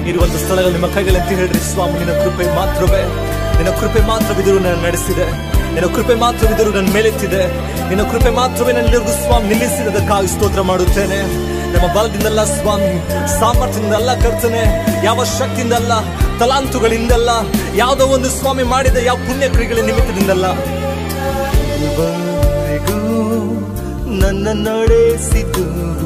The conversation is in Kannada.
ಇರುವಂತ ಸ್ಥಳಗಳು ನಿಮ್ಮ ಕೈಗಳಂತ ಹೇಳ್ರಿ ಸ್ವಾಮಿ. ನಿನ್ನ ಕೃಪೆ ಮಾತ್ರವೇ, ನಿನ್ನ ಕೃಪೆ ಮಾತ್ರವಿದ್ರು ನನ್ನ ನಡೆಸಿದೆ, ನಿನ್ನ ಕೃಪೆ ಮಾತ್ರವಿದ್ರು ನನ್ನ ಮೇಲೆತ್ತಿದೆ, ನಿನ್ನ ಕೃಪೆ ಮಾತ್ರವೇ ನನ್ನೆಲ್ಲರಿಗೂ ಸ್ವಾಮಿ ನಿಲ್ಲಿಸಿದಕ್ಕಾಗಿ ಸ್ತೋತ್ರ ಮಾಡುತ್ತೇನೆ. ನಮ್ಮ ಬಲದಿಂದಲ್ಲ ಸ್ವಾಮಿ, ಸಾಮರ್ಥ್ಯದಿಂದಲ್ಲ ಕರ್ತನೆ, ಯಾವ ಶಕ್ತಿಯಿಂದಲ್ಲ, ತಲಾಂತುಗಳಿಂದಲ್ಲ, ಯಾವುದೋ ಒಂದು ಸ್ವಾಮಿ ಮಾಡಿದ ಯಾವ ಪುಣ್ಯ ಕ್ರಿಯೆಗಳ ನಿಮಿತ್ತದಿಂದಲ್ಲ. ನನ್ನ ನಡೆಸಿದ್ದು